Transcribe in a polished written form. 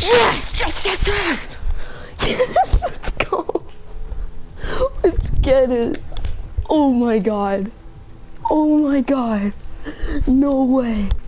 Yes! Yes! Yes! Yes! Yes! Let's go! Let's get it! Oh my god! Oh my god! No way!